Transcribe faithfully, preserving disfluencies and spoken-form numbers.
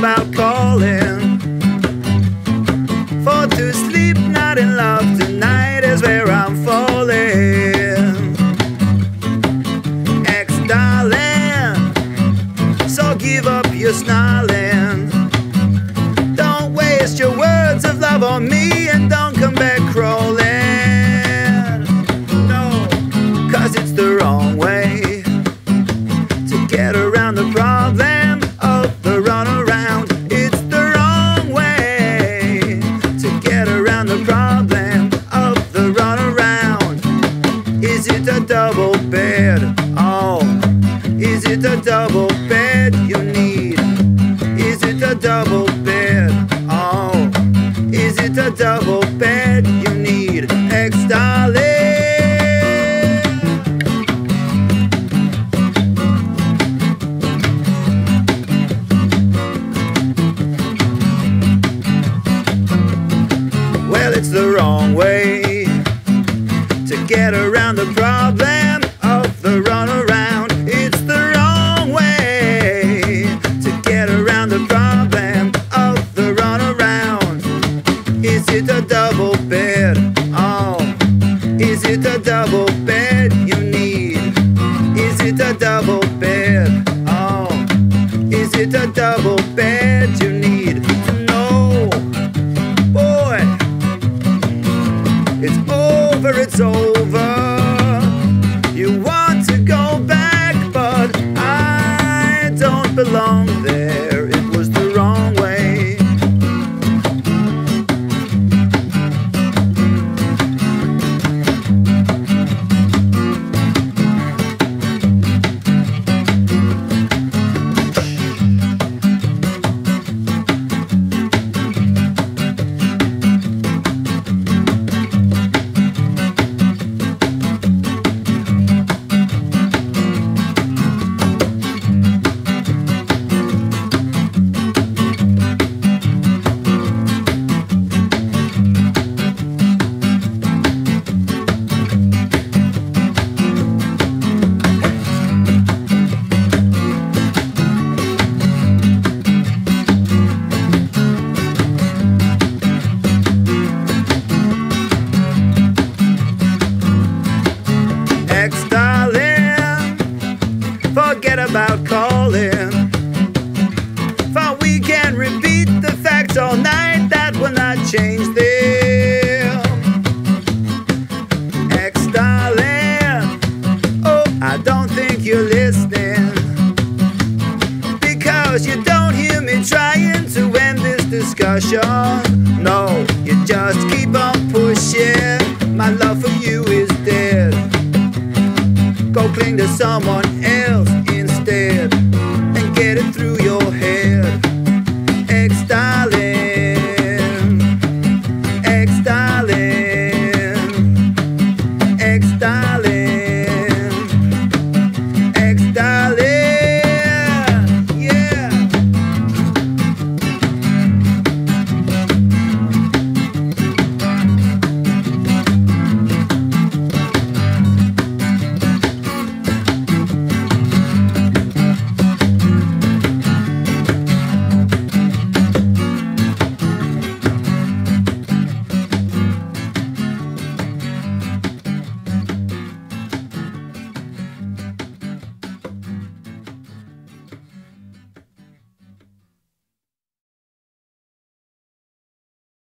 about calling. For to sleep, not in love tonight is where I'm falling. Ex-darling, so give up your snarling. Don't waste your words of love on me, and don't come back crawling. No, cause it's the wrong way to get around the problem of the runaround. It's the wrong way to get around the problem of the runaround. Is it a double bed? Oh, is it a double bed you need? Is it a double bed? Oh, is it a double bed you need? Ex-darling. Well, it's the wrong way to get around the problem of the runaround. It's the wrong way to get around the problem of the runaround. Is it a double bed? Oh, is it a double bed you need? Is it a double bed? Oh, is it a double bed you need? No, boy, it's over, it's over. You want to go back, but I don't belong there. It was the wrong way. Ex-darling, forget about calling. For we can repeat the facts all night, that will not change them. Ex-darling, oh, I don't think you're listening, because you don't hear me trying to end this discussion. No, you just keep on pushing. My love for you is dead. Go cling to someone else.